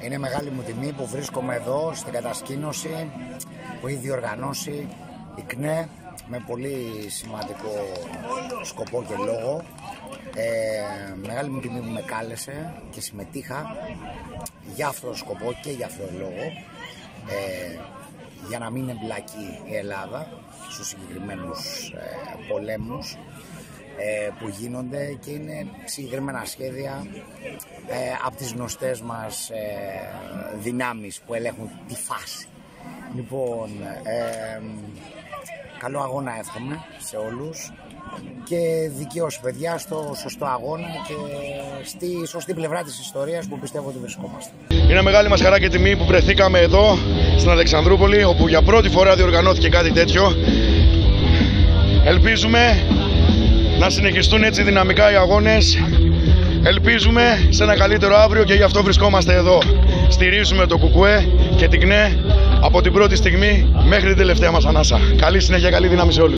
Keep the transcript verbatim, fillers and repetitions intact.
Είναι μεγάλη μου τιμή που βρίσκομαι εδώ στην κατασκήνωση που έχει διοργανώσει η ΚΝΕ με πολύ σημαντικό σκοπό και λόγο. Ε, μεγάλη μου τιμή που με κάλεσε και συμμετείχα για αυτόν τον σκοπό και για αυτόν τον λόγο, ε, για να μην εμπλακεί η Ελλάδα στους συγκεκριμένους ε, πολέμους ε, που γίνονται, και είναι συγκεκριμένα σχέδια ε, από τις γνωστές μας ε, δυνάμεις που ελέγχουν τη φάση. Λοιπόν, ε, καλό αγώνα εύχομαι σε όλους και δικαίωση παιδιά στο σωστό αγώνα και στη σωστή πλευρά της ιστορίας που πιστεύω ότι βρισκόμαστε. Είναι μεγάλη μας χαρά και τιμή που βρεθήκαμε εδώ στην Αλεξανδρούπολη, όπου για πρώτη φορά διοργανώθηκε κάτι τέτοιο. Ελπίζουμε να συνεχιστούν έτσι δυναμικά οι αγώνες. Ελπίζουμε σε ένα καλύτερο αύριο και γι' αυτό βρισκόμαστε εδώ. Στηρίζουμε το ΚΚΕ και την ΚΝΕ από την πρώτη στιγμή μέχρι την τελευταία μας ανάσα. Καλή συνέχεια, καλή δύναμη σε όλους.